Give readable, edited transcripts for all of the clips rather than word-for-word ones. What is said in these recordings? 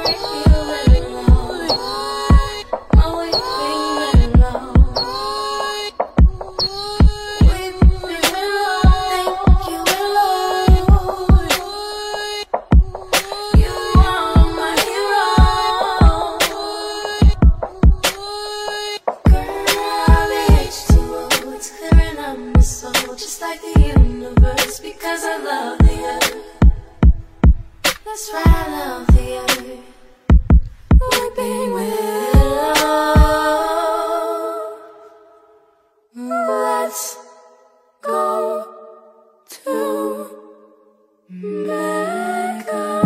Just like the universe, because I love the earth. That's right, I love the earth. Weeping willow. Let's go to Mecca.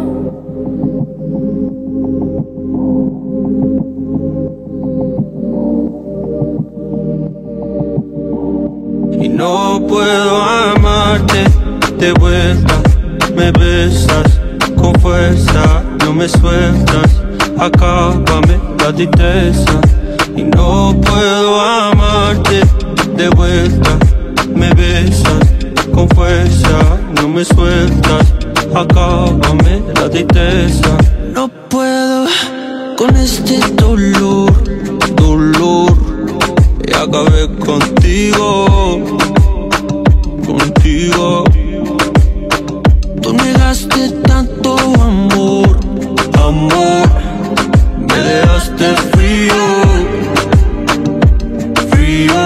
Y no puedo amarte de vuelta. Me besas con fuerza, no me sueltas. Acábame la tristeza. Y no puedo amarte de vuelta. Me besas con fuerza, no me sueltas. Acábame la tristeza. No puedo con este dolor, dolor. Y acabé contigo, contigo. Tú negaste tanto amor, amor. Me dejaste frío, frío.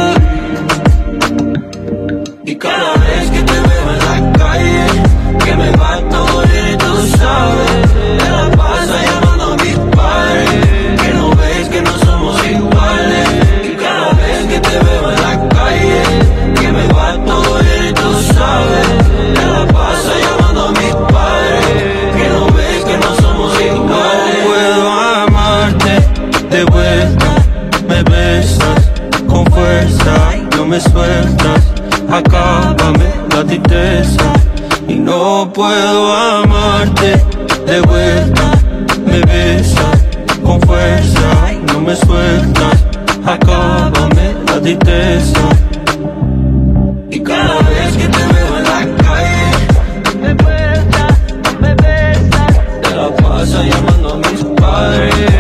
Y cada vez que te veo en la calle, que me va a doler y tú sabes. Te la pasas llamando a mis padres, que no ves que no somos iguales. Que te veo en la calle, que me va a doler y tú sabes. Te la pasa llamando a mis padres, que no ves que no somos iguales. No puedo amarte de vuelta. Me besas con fuerza, no me sueltas. Acábame la tristeza. Y no puedo amarte de vuelta. Me besas con fuerza, no me sueltas. Acábame la tristeza. Y cada vez que te veo en la calle, me besas, te la pasas llamando a mis padres.